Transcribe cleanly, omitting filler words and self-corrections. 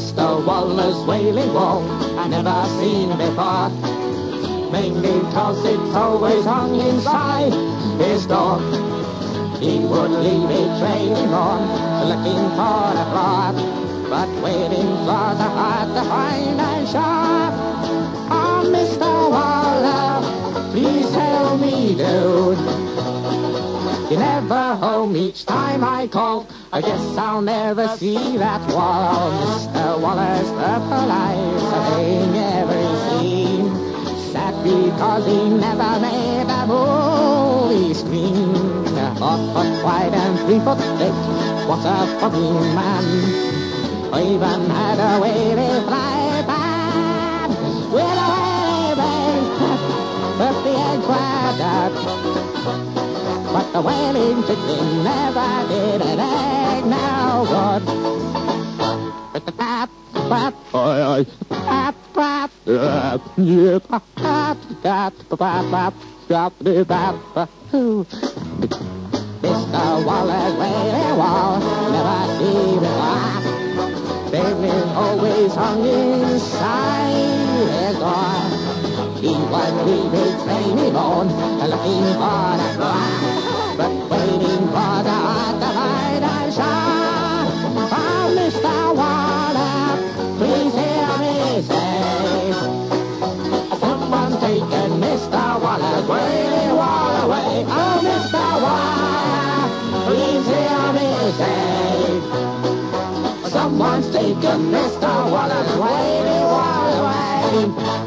Mr. Waller's wailing wall I never seen before, mainly cause it's always hung inside his door. He would leave it trailing on, looking for a floor, but waiting for the heart to find a shop. Oh, Mr. Waller, please tell me, dude, you're never home each time I call. I guess I'll never see that wall. Mr. Waller's purple eyes are laying every scene. Sad because he never made a movie screen. 4 foot wide and 3 foot thick, what a funny man. I even had a wavy fly pad with a waving, but the eggs were dead. But the wailing chicken never did an egg now good. Pat, pat, oi, pat, pat, yeah, pat, pat, pat, pat, pat, pat, Mr. Waller's wailing wall never seen before. Bailing always hung inside his door. He was leaving training on, looking for the floor, but waiting for the heart to find a shot. Oh, Mr. Waller, please hear me say, someone taken Mr. Waller's wailing wall away. Oh, Mr. Waller, please hear me say, someone's taken Mr. Waller's wailing wall away.